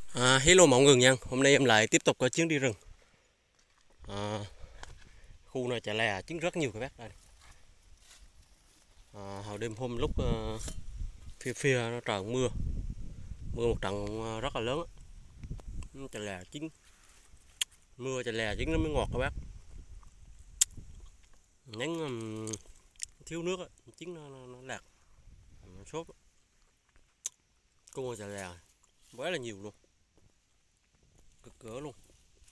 Hello mọi người nha, hôm nay em lại tiếp tục có chuyến đi rừng. Khu này chả là trứng rất nhiều các bác đây. Hồi đêm hôm lúc phia phia nó trời mưa, mưa một trận rất là lớn. Chả là trứng, mưa chả là trứng nó mới ngọt các bác. Nhánh thiếu nước trứng nó lạc, nó sốt. Cô chả là quá là nhiều luôn, cực cỡ luôn.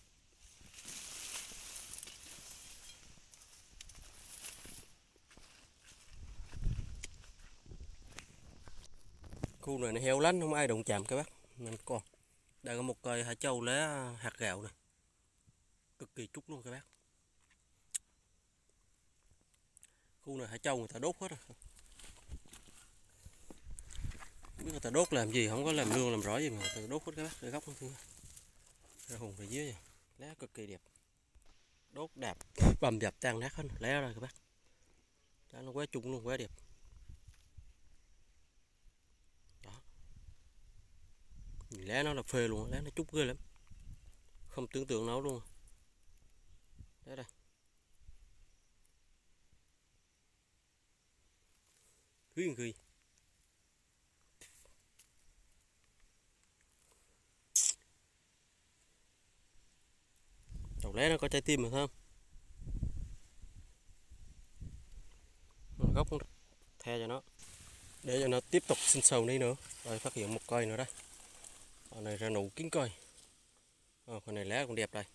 Khu này nó heo lắm, không ai đụng chạm các bác. Nên còn đây có một cây hải châu lá hạt gạo này, cực kỳ trúc luôn các bác. Khu này hải châu người ta đốt hết rồi, biết người ta đốt làm gì, không có làm nương làm rõ gì mà người ta đốt hết các bác. Đây góc thứ ra hùng phía dưới này. Lá cực kỳ đẹp, đốt đạp bầm dập tan nát hết lá đây các bác. Đó, nó quá trung luôn, quá đẹp. Đó, nhìn lá nó là phê luôn, lá nó trúc ghê lắm, không tưởng tượng nổi luôn. Đó đây, huyền ghi. Đầu lá nó có trái tim mà thấy không? Gốc the cho nó, để cho nó tiếp tục sinh sâu đi nữa. Rồi phát hiện một cây nữa đây, con này ra nụ kín cây. Con này lá cũng đẹp đây,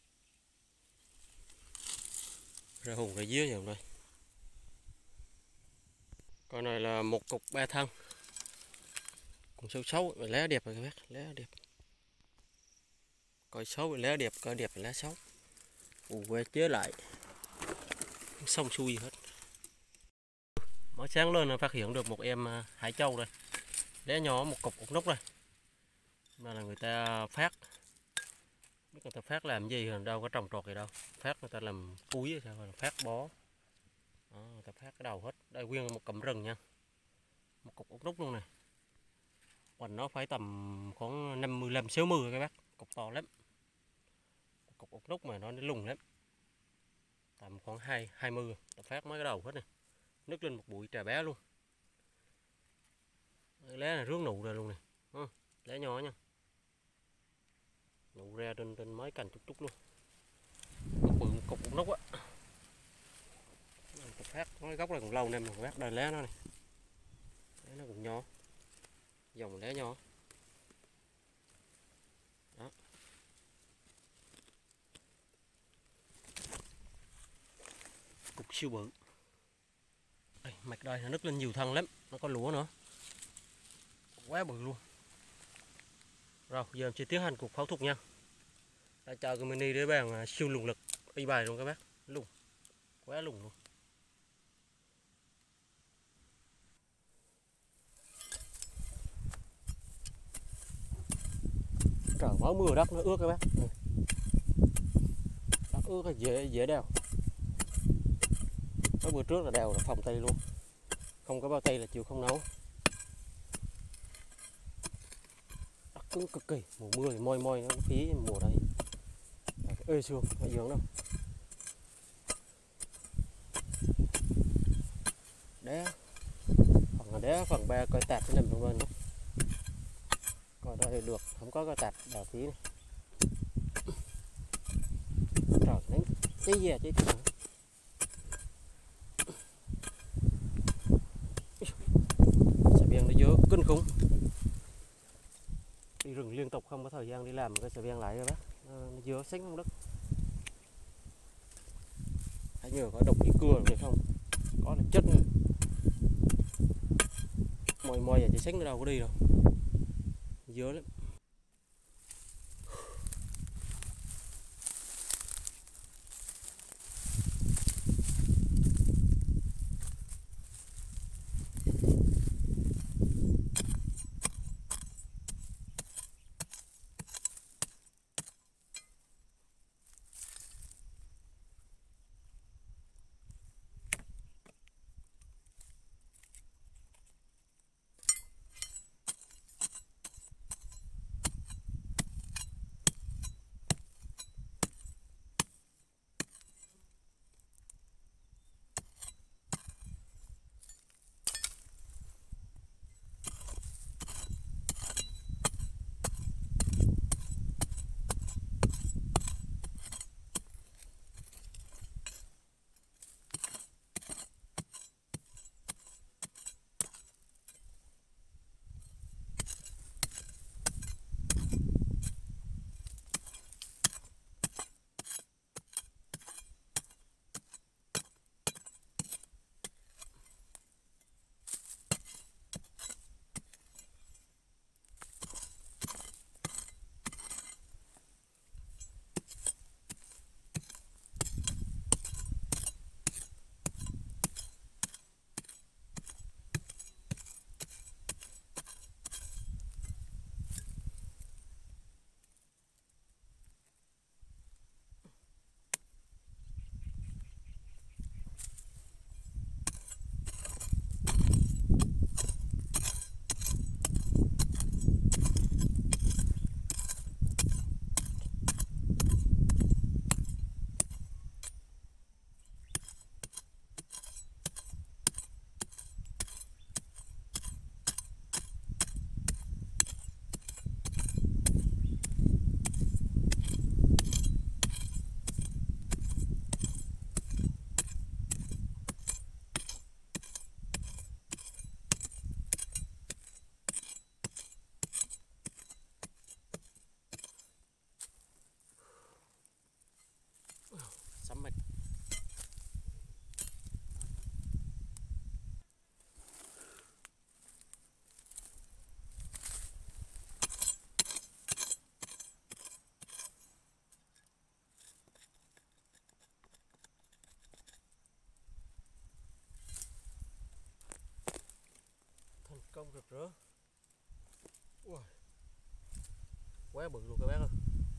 ra hùng ở dưới rồi đây. Con này là một cục ba thân, còn sâu xấu lá đẹp rồi các bác, lá đẹp. Coi xấu lá đẹp, coi đẹp lá xấu. Quay chế lại xong xuôi hết. Mới sáng lên phát hiện được một em hải châu đây, lá nhỏ một cục nút đây. Mà là người ta phát, biết người ta phát làm gì, đâu có trồng trọt gì đâu, phát người ta làm cuối sao, phát bó. Đó, người ta phát cái đầu hết. Đây nguyên một cụm rừng nha, một cục ốc nút luôn này. Hoành nó phải tầm khoảng 55-60 các bác, cục to lắm. Cục ốc nút mà nó lùng lắm, tầm khoảng 20, ta phát mấy cái đầu hết này, nứt lên một bụi trà bé luôn. Lá này rước nụ ra luôn này, lá nhỏ nha, nụ ra trên mấy cành trúc luôn. Một bự một cục ốc nút á. Cục phát mấy gốc này còn lâu nem rồi các bác. Đây lá nó này, lá nó cũng nhỏ, dòng lá nhỏ. Đó, cục siêu bự. Đây, mạch đây nó nứt lên nhiều thân lắm, nó có lúa nữa, quá bự luôn. Rồi giờ em sẽ tiến hành cuộc phẫu thuật nha. Đã chờ cái mini để bàn siêu lùng lực y bài luôn các bác, lùng, quá lùng luôn. Trời mới mưa đất nó ướt các bác, đất ướt là dễ đào. Mấy bữa trước là đào là phòng tay luôn, không có bao tay là chịu không nấu. Đất cứng cực kỳ, mùa mưa thì môi nó phí mùa đây. Ê xương ở dưỡng đâu. Đá phần 3 coi tạp cái nằm trong bên đó. Coi đây được, không có coi tạp đào phí này. Trời nắng cháy da cháy thịt. Sà beng nó dứa kinh khủng. Đi rừng liên tục không có thời gian đi làm cái sà beng lại rồi bác. Nó dứa xanh không đất. Hãy nhờ có độc đi cưa được không? Có là chất nữa. Mồi giờ chỉ xanh nó đâu có đi đâu. Dứa lắm. Rửa. Ui. Quá bự luôn các bác ơi.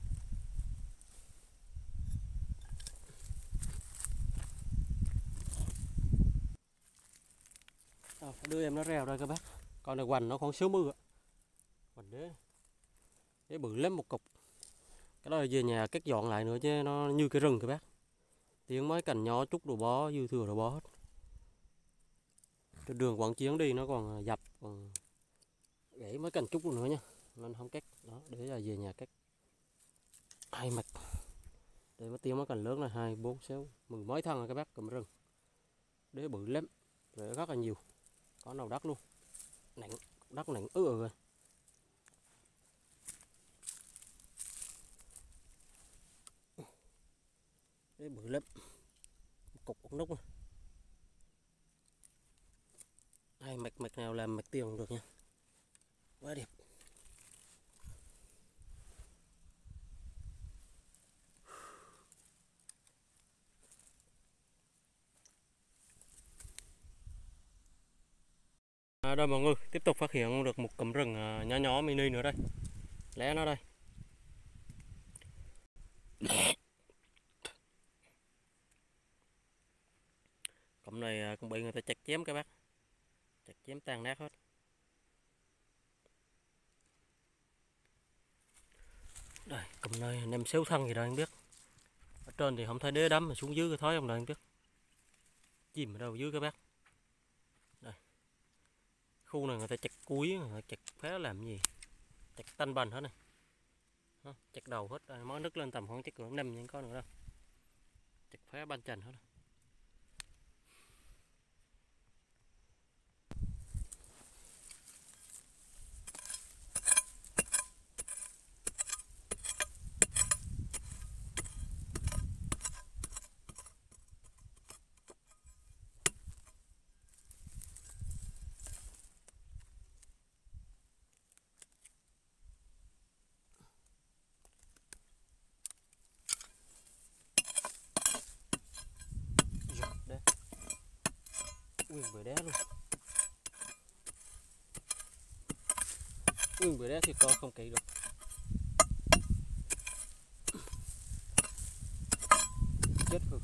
Đưa em nó reo đây các bác. Con này hoành nó khoảng 60 ạ. Hoành đế bự lắm một cục. Cái đó là về nhà cắt dọn lại nữa chứ nó như cái rừng các bác. Tiếng mấy cành nhỏ trúc đồ bó, dư thừa đồ bó hết. Trên đường quảng chiến đi nó còn dập, còn gãy mấy cành trúc nữa nha. Nên không cắt. Đó, để là về nhà cắt. 2 mặt. Để mới tiêu mấy cành lớn là 2, 4, 6, 10 mấy thân rồi các bác, cụm rừng. Đế bự lắm, rễ rất là nhiều. Có nào đất luôn. Nặng, đất nặng rồi. Đế bự lắm. Cục ống nút. 2 mặt nào làm mặt tiền được nha. Quá đẹp. Đây mọi người, tiếp tục phát hiện được một cụm rừng nhỏ nhỏ mini nữa đây. Lé nó đây. Cụm này cũng bị người ta chặt chém các bác. Chặt chém tan nát hết. Đây, cụm này nem xéo thân gì đâu anh biết. Ở trên thì không thấy đế đấm, mà xuống dưới cái thói không đâu anh biết. Chìm ở đâu dưới các bác. Đây. Khu này người ta chặt cuối, người ta chặt phá làm gì? Chặt tanh bành hết này. Chặt đầu hết, đây, mới nứt lên tầm khoảng chắc cỡ 5 nhưng có nữa đâu. Chặt phá ban chành hết. Nguyên bưởi đá luôn. Nguyên bưởi đá thì con không kỹ được. Chết rồi.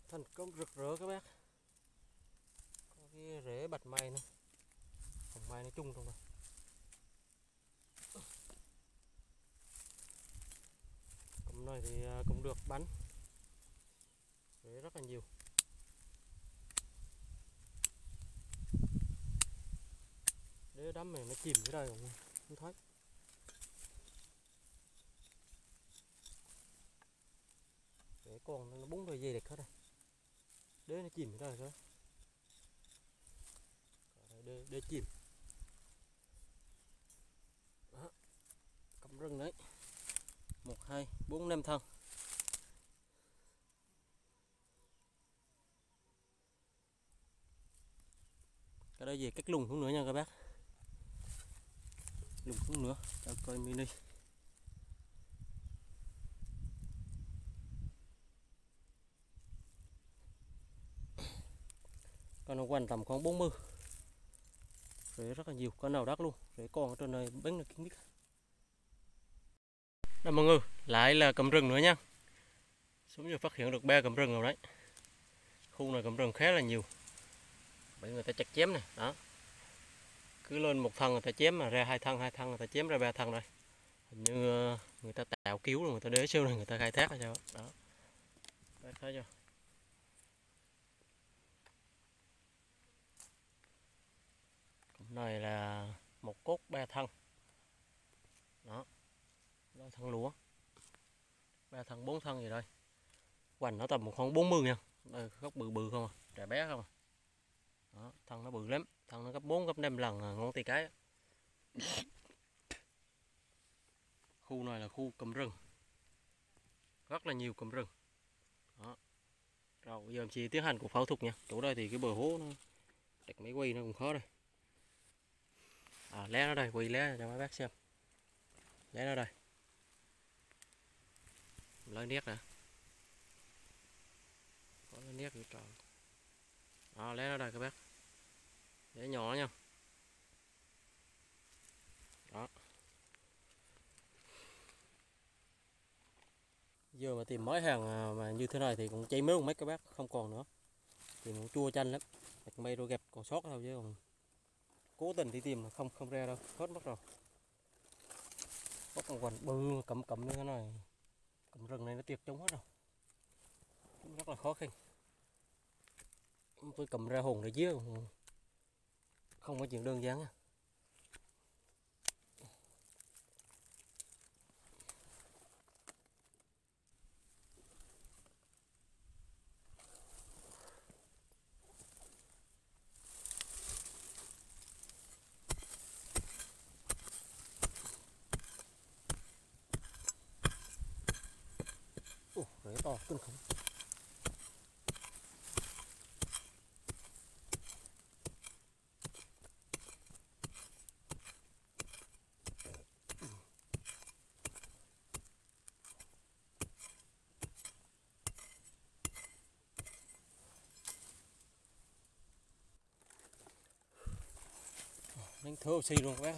Thành công rực rỡ các bác. Có cái rễ bạch mai nữa, hồng mai nó chung trong này. Cụm này thì cũng được bắn, rễ rất là nhiều. Để đám này nó chìm dưới đây cũng không thấy. Rễ con nó búng về dây địch hết rồi. Để nó chìm dưới đây rồi. Để chìm. Đó. Cắm rừng đấy. 1, 2, 4, 5 thân. Cái đây về cách lùng xuống nữa nha các bác. Lùng xuống nữa cho coi mini. Con nó quanh tầm khoảng 40. Rễ rất là nhiều, con nào đắt luôn. Rễ con ở trên này bánh là kín mít. Đó mọi người, lại là cầm rừng nữa nha. Xuống giờ phát hiện được 3 cầm rừng rồi đấy. Khu này cầm rừng khá là nhiều. Bởi người ta chặt chém này, đó. Cứ lên một thân người ta chém mà ra 2 thân người ta chém ra 3 thân đây. Hình như người ta tạo cứu rồi người ta để sau này người ta khai thác hay sao đó. Đấy, thấy chưa? Cụm này là một cốt 3 thân. Đó. 3 thân lúa. 3 thân 4 thân gì đây. Hoành nó tầm khoảng 40 nha. Đây gốc bự bự không à, trẻ bé không à. Đó, thân nó bự lắm, thân nó gấp 4 gấp 5 lần ngón tay cái. Khu này là khu cầm rừng. Rất là nhiều cầm rừng. Đó. Rồi bây giờ mình chỉ tiến hành cuộc phẫu thuật nha. Chỗ đây thì cái bờ hố nó đặt máy quay nó cũng khó đây. Lé nó đây, quay lé cho mấy bác xem. Lé nó đây. Lấy nét nè. Có lấy nét nữa trời. Đó, lé nó đây các bác. Lé nhỏ nha. Đó. Giờ mà tìm mối hàng mà như thế này thì cũng cháy mấy các bác, không còn nữa. Thì cũng chua chanh lắm. Đặt mây rồi gặp còn sót thôi chứ còn cố tình đi tìm là không ra đâu, hết mất rồi. Có còn bự cầm như thế này. Cầm rừng này nó tiệt trống hết rồi. Rất là khó khăn. Tôi cầm ra hồn để dưới không có chuyện đơn giản nha. Rễ to kinh khủng. Đánh thơ oxy luôn các bác.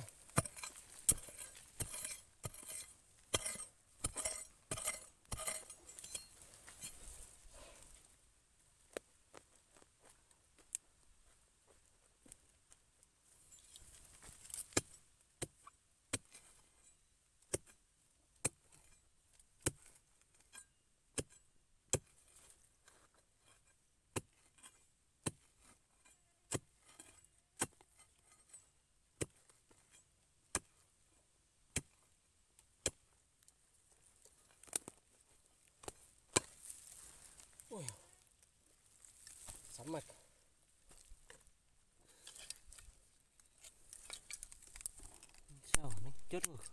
Ui, sắm mặt. Sao nó chết rồi.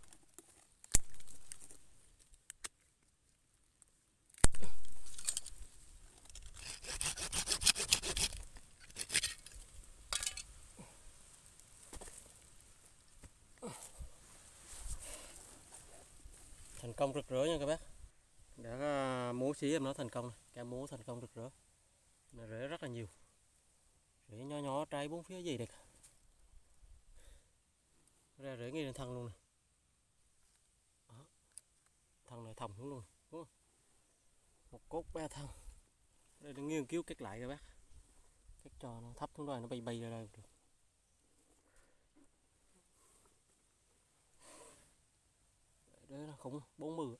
Thành công rực rỡ nha các bác. Đã múa xí em nó thành công này, cái múa thành công rực rỡ. Nó rễ rất là nhiều. Rễ nhỏ nhỏ trái bốn phía gì đây. Ra rễ ngay lên thân luôn này. Đó. Thân này thòng xuống luôn. Một cốt 3 thân. Đây là nghiên cứu cách lại các bác, cách cho nó thấp xuống rồi nó bay bay ra đây được. Đấy là không 40.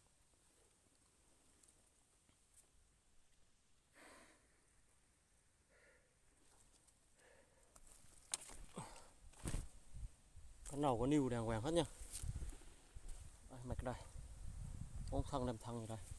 Cái đầu có níu đàng hoàng hết nha. Đây, mạch đây, bóng thân làm thân như đây.